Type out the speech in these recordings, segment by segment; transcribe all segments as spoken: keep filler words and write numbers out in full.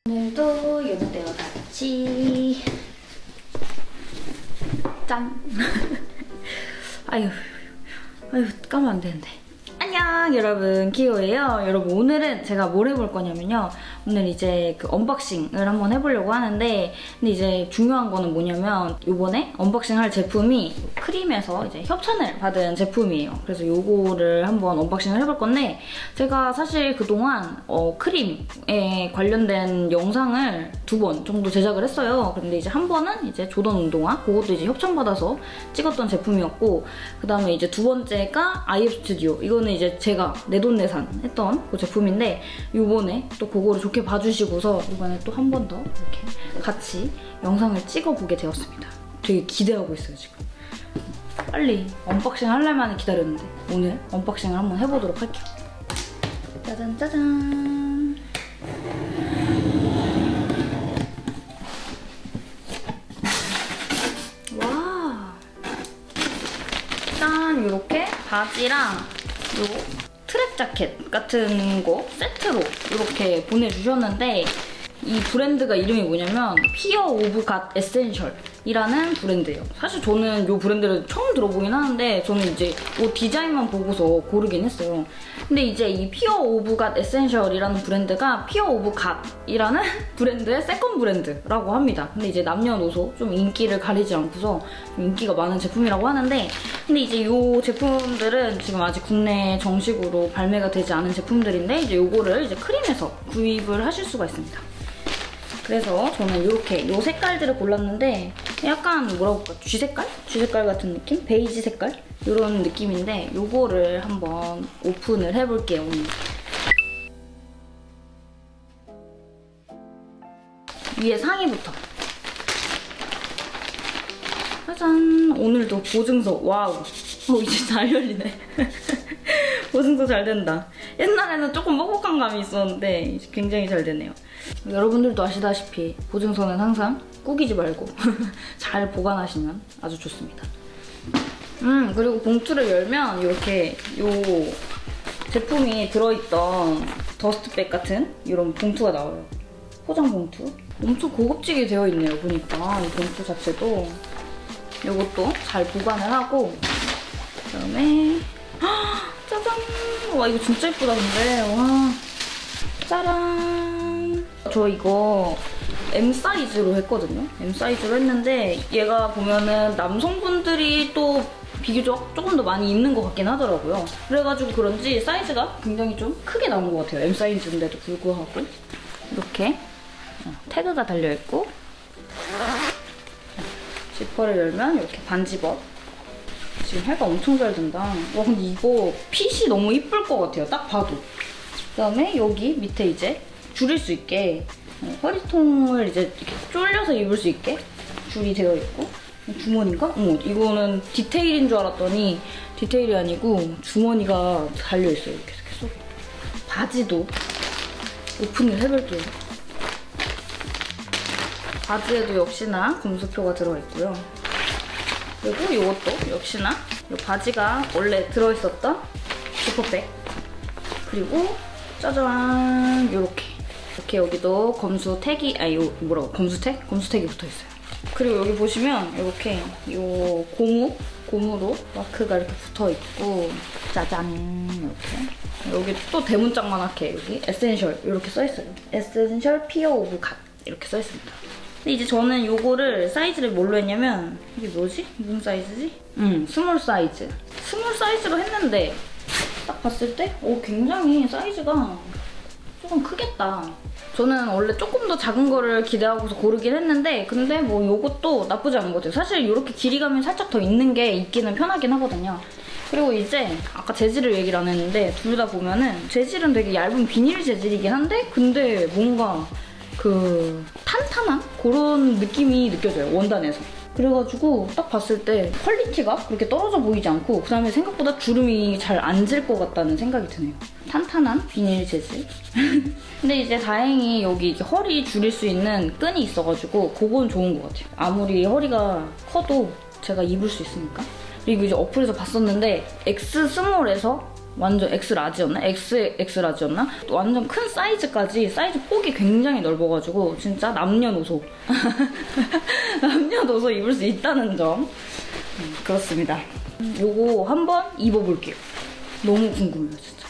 오늘도 요노대와 같이 짠! 아유, 아유, 까면 안 되는데. 안녕 여러분, 키오예요. 여러분, 오늘은 제가 뭘 해볼 거냐면요, 오늘 이제 그 언박싱을 한번 해보려고 하는데, 근데 이제 중요한 거는 뭐냐면 요번에 언박싱 할 제품이 크림에서 이제 협찬을 받은 제품이에요. 그래서 요거를 한번 언박싱을 해볼 건데, 제가 사실 그동안 어, 크림에 관련된 영상을 두 번 정도 제작을 했어요. 근데 이제 한 번은 이제 조던 운동화, 그것도 이제 협찬받아서 찍었던 제품이었고, 그 다음에 이제 두 번째가 아이에프 스튜디오, 이거는 이제 제가 내돈내산 했던 그 제품인데, 요번에 또 그거를 좋게 봐주시고서 이번에 또 한 번 더 이렇게 같이 영상을 찍어보게 되었습니다. 되게 기대하고 있어요, 지금. 빨리 언박싱 하려면 기다렸는데 오늘 언박싱을 한번 해보도록 할게요. 짜잔 짜잔. 와, 짠! 이렇게 바지랑 요 트랙 자켓 같은 거 세트로 이렇게 보내주셨는데, 이 브랜드가 이름이 뭐냐면 피어 오브 갓 에센셜이라는 브랜드예요. 사실 저는 이 브랜드를 처음 들어보긴 하는데, 저는 이제 이 디자인만 보고서 고르긴 했어요. 근데 이제 이 피어 오브 갓 에센셜이라는 브랜드가 피어 오브 갓이라는 브랜드의 세컨 브랜드라고 합니다. 근데 이제 남녀노소 좀 인기를 가리지 않고서 좀 인기가 많은 제품이라고 하는데, 근데 이제 이 제품들은 지금 아직 국내에 정식으로 발매가 되지 않은 제품들인데, 이제 요거를 이제 크림에서 구입을 하실 수가 있습니다. 그래서 저는 이렇게 이 색깔들을 골랐는데, 약간 뭐라고 할까? 쥐색깔? 쥐색깔 같은 느낌? 베이지 색깔? 이런 느낌인데, 요거를 한번 오픈을 해볼게요, 오늘. 위에 상의부터. 짜잔! 오늘도 보증서. 와우! 어, 이제 잘 열리네. 보증서 잘 된다. 옛날에는 조금 뻑뻑한 감이 있었는데 이제 굉장히 잘 되네요. 여러분들도 아시다시피 보증서는 항상 구기지 말고 잘 보관하시면 아주 좋습니다. 음, 그리고 봉투를 열면 이렇게 요 제품이 들어있던 더스트백 같은 이런 봉투가 나와요. 포장 봉투. 엄청 고급지게 되어 있네요, 보니까. 이 봉투 자체도. 이것도 잘 보관을 하고, 그다음에 짜잔! 와, 이거 진짜 예쁘다, 근데. 와, 짜란! 저 이거 M 사이즈로 했거든요. M 사이즈로 했는데, 얘가 보면은 남성분들이 또 비교적 조금 더 많이 입는 것 같긴 하더라고요. 그래가지고 그런지 사이즈가 굉장히 좀 크게 나온 것 같아요. M 사이즈인데도 불구하고. 이렇게 태그가 달려있고, 지퍼를 열면 이렇게 반지벗. 지금 해가 엄청 잘 된다. 와, 근데 이거 핏이 너무 이쁠 것 같아요, 딱 봐도. 그다음에 여기 밑에 이제 줄일 수 있게, 허리통을 이제 이렇게 쫄려서 입을 수 있게 줄이 되어 있고, 주머니인가? 어머, 이거는 디테일인 줄 알았더니 디테일이 아니고 주머니가 달려있어요, 이렇게 계속. 바지도 오픈을 해볼게요. 바지에도 역시나 금수표가 들어있고요. 그리고 이것도 역시나 이 바지가 원래 들어있었던 지퍼백. 그리고 짜잔, 요렇게 이렇게 여기도 검수 택이, 아, 요 뭐라고, 검수택? 검수택이 붙어있어요. 그리고 여기 보시면 이렇게 요 고무, 고무로 마크가 이렇게 붙어있고, 짜잔, 이렇게. 여기 또 대문짝만하게 여기 에센셜 이렇게 써있어요. 에센셜 피어 오브 갓 이렇게 써있습니다. 근데 이제 저는 요거를 사이즈를 뭘로 했냐면, 이게 뭐지? 무슨 사이즈지? 음, 스몰 사이즈. 스몰 사이즈로 했는데 딱 봤을 때 오, 굉장히 사이즈가 조금 크겠다. 저는 원래 조금 더 작은 거를 기대하고서 고르긴 했는데, 근데 뭐 요것도 나쁘지 않은 것 같아요. 사실 이렇게 길이감이 살짝 더 있는 게 입기는 편하긴 하거든요. 그리고 이제 아까 재질을 얘기를 안 했는데, 둘 다 보면은 재질은 되게 얇은 비닐 재질이긴 한데, 근데 뭔가 그 탄탄한 그런 느낌이 느껴져요, 원단에서. 그래가지고 딱 봤을 때 퀄리티가 그렇게 떨어져 보이지 않고, 그 다음에 생각보다 주름이 잘 안 질 것 같다는 생각이 드네요. 탄탄한 비닐 재질. 근데 이제 다행히 여기 이렇게 허리 줄일 수 있는 끈이 있어가지고 그건 좋은 것 같아요. 아무리 허리가 커도 제가 입을 수 있으니까. 그리고 이제 어플에서 봤었는데 X 스몰에서 완전 엑스 라지였나? 엑스 엑스 라지였나? 완전 큰 사이즈까지 사이즈 폭이 굉장히 넓어가지고 진짜 남녀노소 남녀노소 입을 수 있다는 점. 음, 그렇습니다. 요거 한번 입어볼게요. 너무 궁금해요, 진짜.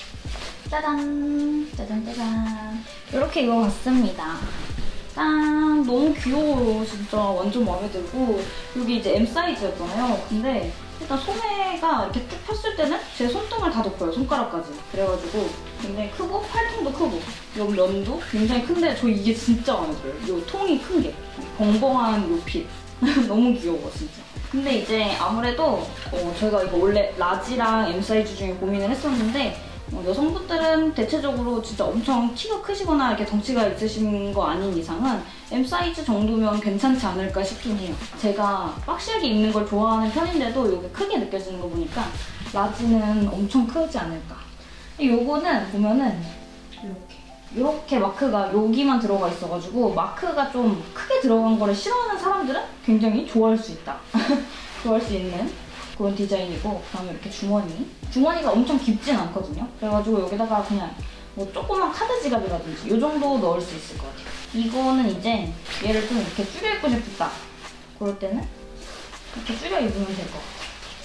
짜잔, 짜잔, 짜잔. 이렇게 입어봤습니다. 짠! 너무 귀여워요. 진짜 완전 마음에 들고. 여기 이제 엠 사이즈였잖아요. 근데 일단 소매가 이렇게 쭉 폈을 때는 제 손등을 다 덮어요. 손가락까지. 그래가지고 굉장히 크고 팔통도 크고 요 면도 굉장히 큰데 저 이게 진짜 마음에 들어요. 요 통이 큰 게. 벙벙한 요 핏. 너무 귀여워, 진짜. 근데 이제 아무래도 어, 저희가 이거 원래 라지랑 엠 사이즈 중에 고민을 했었는데 어, 여성분들은 대체적으로 진짜 엄청 키가 크시거나 이렇게 덩치가 있으신 거 아닌 이상은 엠 사이즈 정도면 괜찮지 않을까 싶긴 해요. 제가 박시하게 입는 걸 좋아하는 편인데도 이게 크게 느껴지는 거 보니까 라지는 엄청 크지 않을까. 요거는 보면은 이렇게 이렇게 마크가 여기만 들어가 있어가지고 마크가 좀 크게 들어간 거를 싫어하는 사람들은 굉장히 좋아할 수 있다. 좋아할 수 있는 그런 디자인이고, 그다음에 이렇게 주머니. 주머니가 엄청 깊진 않거든요. 그래가지고 여기다가 그냥 뭐 조그만 카드 지갑이라든지 이 정도 넣을 수 있을 것 같아요. 이거는 이제 얘를 좀 이렇게 줄여 입고 싶다. 그럴 때는 이렇게 줄여 입으면 될 것 같아요.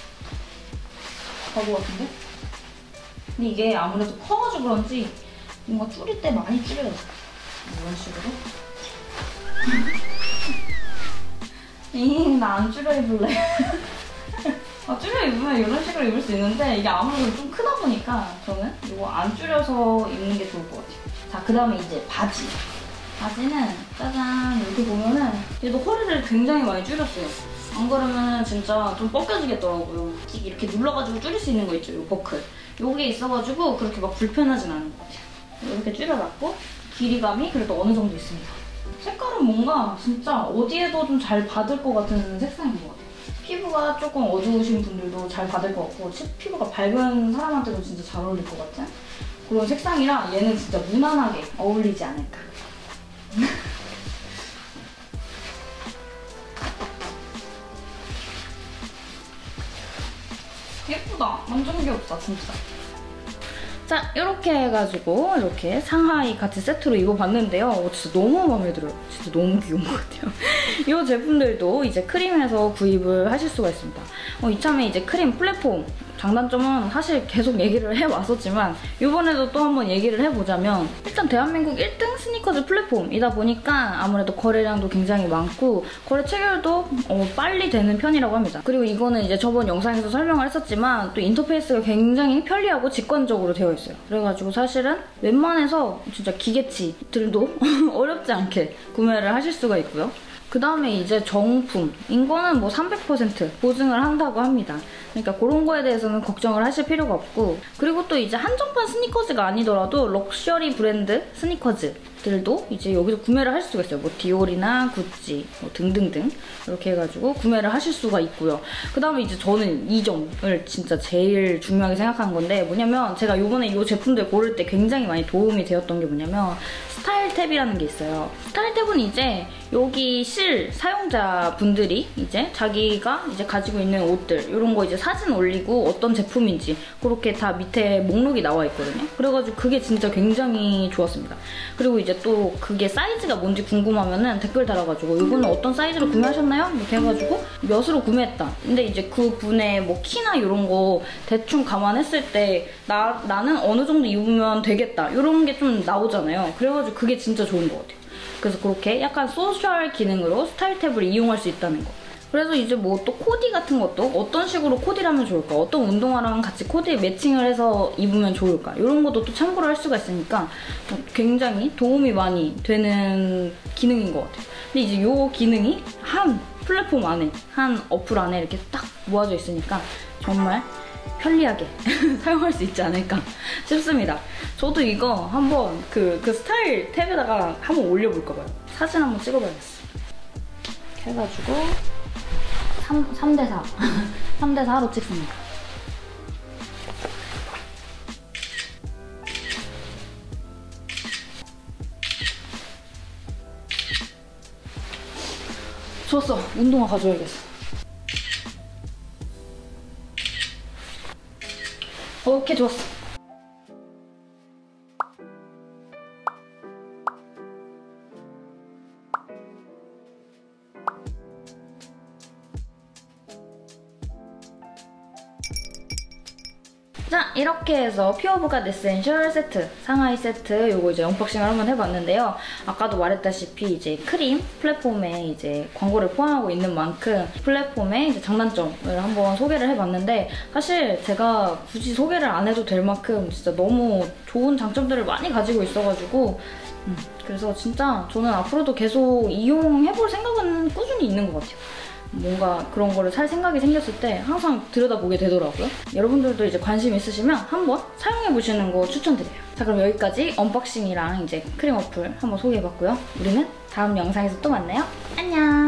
바보 같은데? 근데 이게 아무래도 커가지고 그런지 뭔가 줄일 때 많이 줄여요. 이런 식으로. 잉, 나 안 줄여 입을래. 아, 줄여 입으면 이런 식으로 입을 수 있는데 이게 아무래도 좀 크다 보니까 저는 이거 안 줄여서 입는 게 좋을 것 같아요. 자, 그 다음에 이제 바지. 바지는 짜잔 이렇게 보면은 얘도 허리를 굉장히 많이 줄였어요. 안 그러면 진짜 좀 벗겨지겠더라고요. 이렇게 눌러가지고 줄일 수 있는 거 있죠, 이 버클. 요게 있어가지고 그렇게 막 불편하진 않은 것 같아요. 이렇게 줄여놨고 길이감이 그래도 어느 정도 있습니다. 색깔은 뭔가 진짜 어디에도 좀 잘 받을 것 같은 색상인 것 같아요. 피부가 조금 어두우신 분들도 잘 받을 것 같고 피부가 밝은 사람한테도 진짜 잘 어울릴 것 같은 그런 색상이라 얘는 진짜 무난하게 어울리지 않을까. 예쁘다. 완전 귀엽다, 진짜. 자, 이렇게 해가지고 이렇게 상하이 같이 세트로 입어봤는데요. 어, 진짜 너무 마음에 들어요. 진짜 너무 귀여운 것 같아요. 이 제품들도 이제 크림에서 구입을 하실 수가 있습니다. 어, 이참에 이제 크림 플랫폼 장단점은 사실 계속 얘기를 해왔었지만 이번에도 또 한번 얘기를 해보자면 일단 대한민국 일 등 스니커즈 플랫폼이다 보니까 아무래도 거래량도 굉장히 많고 거래 체결도 어, 빨리 되는 편이라고 합니다. 그리고 이거는 이제 저번 영상에서 설명을 했었지만 또 인터페이스가 굉장히 편리하고 직관적으로 되어 있어요. 그래가지고 사실은 웬만해서 진짜 기계치들도 어렵지 않게 구매를 하실 수가 있고요. 그 다음에 이제 정품인 거는 뭐 삼백 퍼센트 보증을 한다고 합니다. 그러니까 그런 거에 대해서는 걱정을 하실 필요가 없고, 그리고 또 이제 한정판 스니커즈가 아니더라도 럭셔리 브랜드 스니커즈들도 이제 여기서 구매를 할 수가 있어요. 뭐 디올이나 구찌 뭐 등등등 이렇게 해가지고 구매를 하실 수가 있고요. 그 다음에 이제 저는 이 점을 진짜 제일 중요하게 생각하는 건데 뭐냐면 제가 요번에 이 제품들 고를 때 굉장히 많이 도움이 되었던 게 뭐냐면 스타일 탭이라는 게 있어요. 스타일 탭은 이제 여기 실 사용자분들이 이제 자기가 이제 가지고 있는 옷들 이런 거 이제 사진 올리고 어떤 제품인지 그렇게 다 밑에 목록이 나와 있거든요. 그래가지고 그게 진짜 굉장히 좋았습니다. 그리고 이제 또 그게 사이즈가 뭔지 궁금하면은 댓글 달아가지고 이거는 어떤 사이즈로 구매하셨나요? 이렇게 해가지고 몇으로 구매했다. 근데 이제 그 분의 뭐 키나 이런 거 대충 감안했을 때 나, 나는 어느 정도 입으면 되겠다 이런 게 좀 나오잖아요. 그래가지고 그게 진짜 좋은 것 같아요. 그래서 그렇게 약간 소셜 기능으로 스타일 탭을 이용할 수 있다는 거. 그래서 이제 뭐 또 코디 같은 것도 어떤 식으로 코디를 하면 좋을까? 어떤 운동화랑 같이 코디 매칭을 해서 입으면 좋을까? 이런 것도 또 참고를 할 수가 있으니까 굉장히 도움이 많이 되는 기능인 것 같아요. 근데 이제 이 기능이 한 플랫폼 안에, 한 어플 안에 이렇게 딱 모아져 있으니까 정말 편리하게 사용할 수 있지 않을까 싶습니다. 저도 이거 한번 그, 그 스타일 탭에다가 한번 올려볼까 봐요. 사진 한번 찍어봐야겠어. 이렇게 해가지고 삼 대 사 삼 대 사로 찍습니다. 좋았어. 운동화 가져야겠어. 어, 좋게 좋았어. 자, 이렇게 해서 퓨어브갓 에센셜 세트, 상하이 세트 요거 이제 언박싱을 한번 해봤는데요. 아까도 말했다시피 이제 크림 플랫폼에 이제 광고를 포함하고 있는 만큼 플랫폼의 이제 장단점을 한번 소개를 해봤는데, 사실 제가 굳이 소개를 안 해도 될 만큼 진짜 너무 좋은 장점들을 많이 가지고 있어가지고 음, 그래서 진짜 저는 앞으로도 계속 이용해볼 생각은 꾸준히 있는 것 같아요. 뭔가 그런 거를 살 생각이 생겼을 때 항상 들여다보게 되더라고요. 여러분들도 이제 관심 있으시면 한번 사용해보시는 거 추천드려요. 자, 그럼 여기까지 언박싱이랑 이제 크림 어플 한번 소개해봤고요. 우리는 다음 영상에서 또 만나요. 안녕!